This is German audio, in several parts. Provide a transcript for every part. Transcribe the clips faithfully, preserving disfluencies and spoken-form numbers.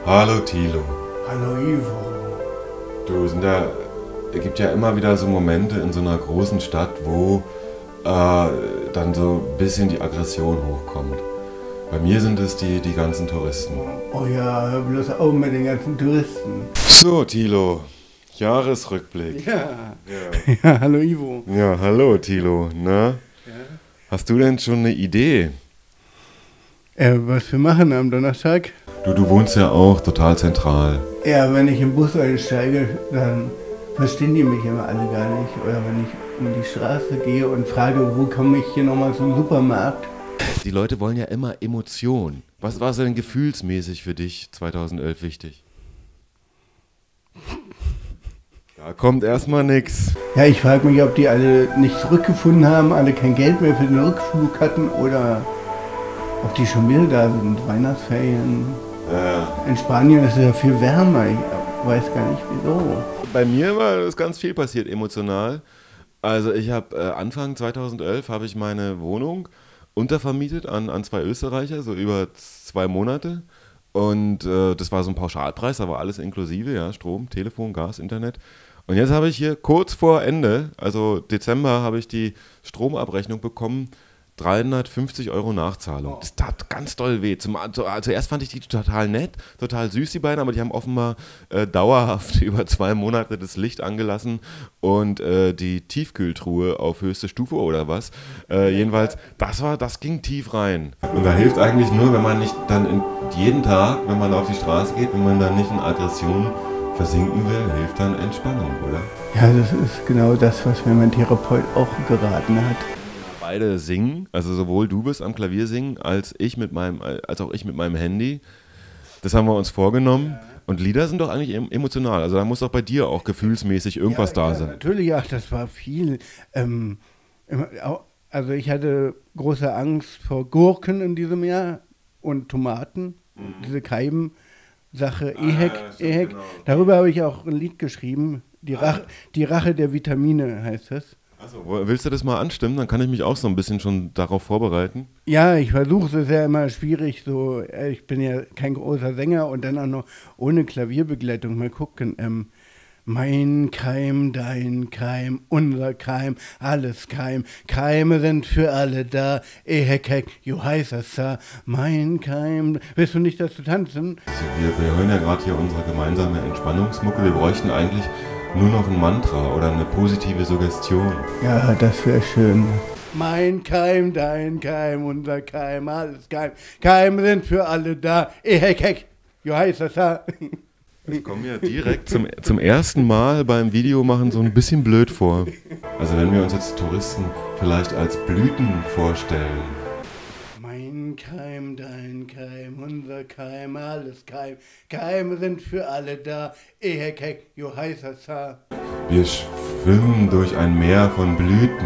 Hallo Thilo. Hallo Ivo. Du, sind ja, es gibt ja immer wieder so Momente in so einer großen Stadt, wo äh, dann so ein bisschen die Aggression hochkommt. Bei mir sind es die, die ganzen Touristen. Oh ja, hör bloß auf mit den ganzen Touristen. So, Thilo, Jahresrückblick. Ja. Ja, Ja, hallo Ivo. ja hallo Thilo. Na? Ja. Hast du denn schon eine Idee? Äh, was wir machen am Donnerstag? Du, du wohnst ja auch total zentral. Ja, wenn ich im Bus einsteige, dann verstehen die mich immer alle gar nicht. Oder wenn ich um die Straße gehe und frage, wo komme ich hier nochmal zum Supermarkt? Die Leute wollen ja immer Emotion. Was war denn gefühlsmäßig für dich zweitausendelf wichtig? Da kommt erstmal nix. Ja, ich frage mich, ob die alle nicht zurückgefunden haben, alle kein Geld mehr für den Rückflug hatten oder ob die schon wieder da sind. Weihnachtsferien. Ja. In Spanien ist es ja viel wärmer. Ich weiß gar nicht wieso. Bei mir war das ganz viel passiert emotional. Also ich habe äh, Anfang zweitausendelf habe ich meine Wohnung untervermietet an, an zwei Österreicher, so über zwei Monate. Und äh, das war so ein Pauschalpreis, da war alles inklusive, ja, Strom, Telefon, Gas, Internet. Und jetzt habe ich hier kurz vor Ende, also Dezember, habe ich die Stromabrechnung bekommen, dreihundertfünfzig Euro Nachzahlung. Das tat ganz doll weh. Zum, zu, zuerst fand ich die total nett, total süß, die beiden, aber die haben offenbar äh, dauerhaft über zwei Monate das Licht angelassen und äh, die Tiefkühltruhe auf höchste Stufe oder was. Äh, jedenfalls, das war, das ging tief rein. Und da hilft eigentlich nur, wenn man nicht dann in, jeden Tag, wenn man auf die Straße geht, wenn man dann nicht in Aggression versinken will, hilft dann Entspannung, oder? Ja, das ist genau das, was mir mein Therapeut auch geraten hat. Beide singen, also sowohl du bist am Klavier singen, als ich mit meinem, als auch ich mit meinem Handy. Das haben wir uns vorgenommen. Und Lieder sind doch eigentlich emotional. Also da muss doch bei dir auch gefühlsmäßig irgendwas ja, da ja, sein. Natürlich, ach, das war viel. Ähm, also ich hatte große Angst vor Gurken in diesem Jahr und Tomaten, mhm. diese Keiben-Sache, ah, Ehek, ja, Ehek. Genau. Darüber habe ich auch ein Lied geschrieben. Die, ah. Rache, die Rache der Vitamine heißt das. Also, willst du das mal anstimmen? Dann kann ich mich auch so ein bisschen schon darauf vorbereiten. Ja, ich versuche es, ist ja immer schwierig. So, ich bin ja kein großer Sänger und dann auch noch ohne Klavierbegleitung. Mal gucken. Ähm, mein Keim, dein Keim, unser Keim, alles Keim. Keime sind für alle da. Ehek, hek, jo heißt es da. Mein Keim. Willst du nicht dazu tanzen? Also wir, wir hören ja gerade hier unsere gemeinsame Entspannungsmucke. Wir bräuchten eigentlich nur noch ein Mantra oder eine positive Suggestion. Ja, das wäre schön. Mein Keim, dein Keim, unser Keim, alles Keim. Keime sind für alle da. Ehek, hek, jo heißt das da. Ich komme mir direkt zum, zum ersten Mal beim Videomachen so ein bisschen blöd vor. Also wenn wir uns jetzt Touristen vielleicht als Blüten vorstellen. Mein Keim, dein Keim, unser Keim, alles Keim. Keime sind für alle da. Ehek, hek, jo heißt das da. Wir schwimmen durch ein Meer von Blüten.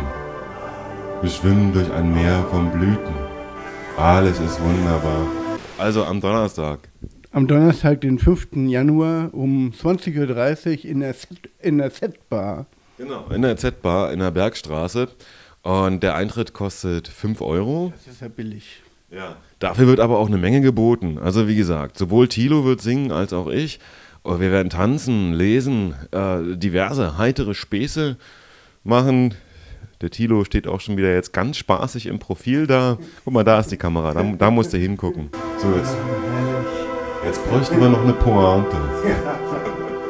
Wir schwimmen durch ein Meer von Blüten. Alles ist wunderbar. Also am Donnerstag. Am Donnerstag, den fünften Januar um zwanzig Uhr dreißig in der Z, in der Z-Bar. Genau, in der Z-Bar in der Bergstraße. Und der Eintritt kostet fünf Euro. Das ist ja billig. Ja. Dafür wird aber auch eine Menge geboten. Also wie gesagt, sowohl Thilo wird singen als auch ich. Und wir werden tanzen, lesen, äh, diverse heitere Späße machen. Der Thilo steht auch schon wieder jetzt ganz spaßig im Profil da. Guck mal, da ist die Kamera, da, da musst du hingucken. So, jetzt, jetzt bräuchten wir noch eine Pointe.